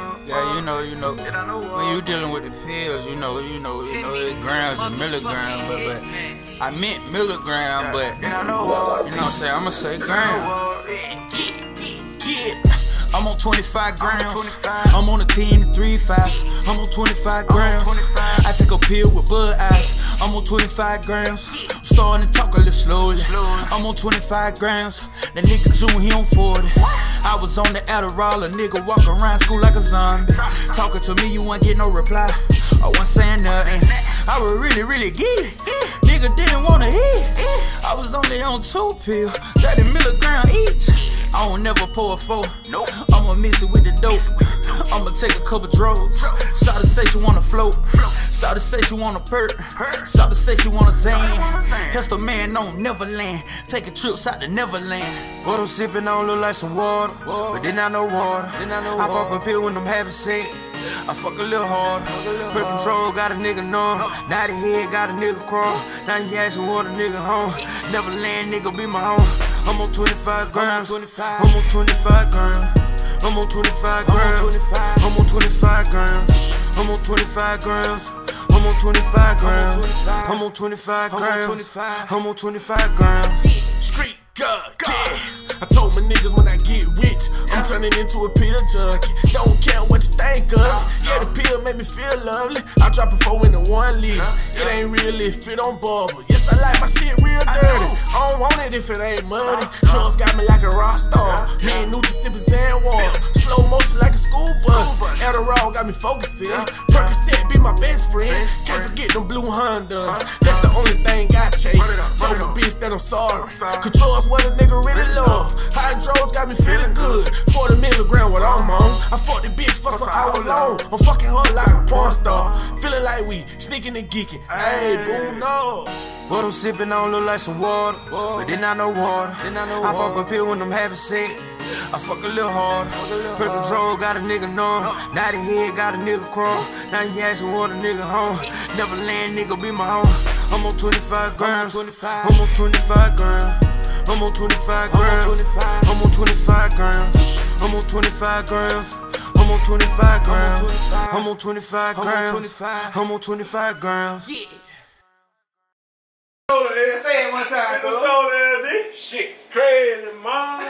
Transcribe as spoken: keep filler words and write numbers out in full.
Yeah, you know, you know, when you dealing with the pills, you know, you know, you know, it grams and milligrams, but, but I meant milligram, but you know what I'm saying? I'ma say gram. Get, get. I'm on twenty-five grams. I'm on a ten to three fives. I'm on twenty-five grams. I take a pill with bud ice. I'm on twenty-five grams. Starting to talk a little slowly. I'm on twenty-five grams. That nigga June, he on forty. I was on the Adderall, a nigga walk around school like a zombie. Talking to me, you won't get no reply. I wasn't saying nothing. I was really, really geek. Nigga didn't wanna eat. I was only on two pills, thirty milligram each. I don't never pour a four. Nope. I'ma mix it with the dope. I'ma take a couple drugs. Shawty say she wanna float. Shawty say she wanna perk. Shawty say she wanna zan. Hester man on Neverland. Taking trips out to Neverland. What I'm sipping on look like some water, but then I know water. I pop a pill when I'm having sex. I fuck a little harder. Perk control got a nigga numb. Now the head got a nigga crawl. Now he asking what a nigga home. Neverland nigga be my home. I'm on twenty-five grams. I'm on twenty-five grams. I'm on twenty-five grams. I'm on twenty-five grams. I'm on twenty-five grams. I'm on twenty-five grams. I'm on twenty-five grams. I'm on twenty-five grams. Street God, yeah. I told my niggas when I get rich, I'm turning into a pill junkie. Don't care what you think of it. Yeah, the pill made me feel lovely. I drop a four in the one liter. It ain't real if it don't bubble. Yes, I like my shit real dirty. I don't want it if it ain't muddy. Drugs got me like a rock star. Me and Nutra sipping sand water. Slow motion like a school bus. Adderall got me focusing. Percocet be my best friend. Can't forget them blue Hondas. That's the only thing I chase. Told my bitch that I'm sorry. Controls what a nigga really love. Hydros got me feeling good. forty milligram what I'm on. I fucked the bitch for some hour long. I'm fucking her like a porn star. Feeling like we sneaking and geeking. Ayy, boom, no. What I'm sipping on look like some water, but then I know water. I pop a pill when I'm having sex. I fuck a little hard. Perk control got a nigga numb. Now the head got a nigga crawl. Now he asking what a nigga home. Neverland nigga be my home. I'm on twenty-five grams. I'm on twenty-five grams. I'm on twenty-five grams. I'm on twenty-five grams. I'm on twenty-five grams. I'm on twenty-five grams. I'm on twenty-five grams. I'm on twenty-five grams. Yeah. Say it one time, Shit crazy, man.